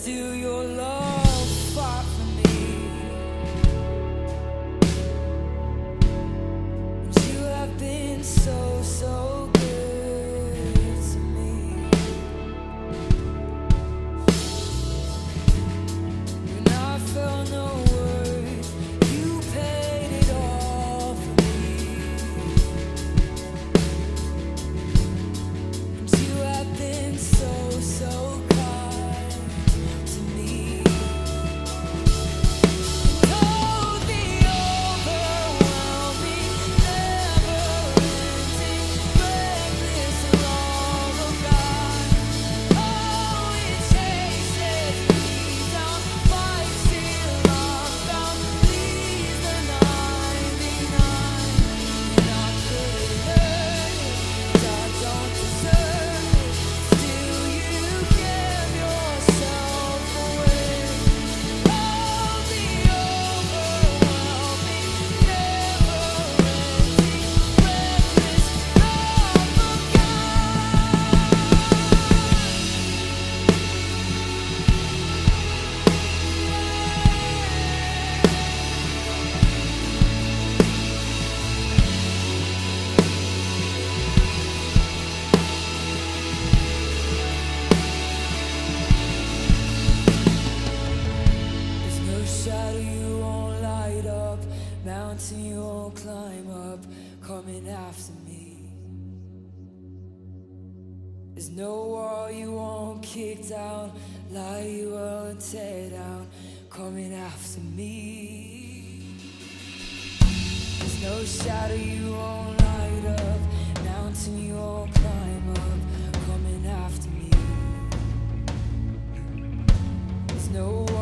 still your love fought for me. And you have been so, so good to me. When I felt no worth, you paid it all for me. And you have been so, so kind to me. And oh, the overwhelming, never-ending, reckless love of God. Oh, it chases me down, fights till I'm found, leaves the 99. And I couldn't earn it, I don't deserve it. Still, you give yourself away. Oh, the overwhelming, never-ending, reckless love of There's no shadow you won't light up, mountain you won't climb up, coming after me. There's no wall you won't kick down, lie you won't tear down, coming after me. There's no shadow you won't light up, mountain you won't climb up, coming after me. There's no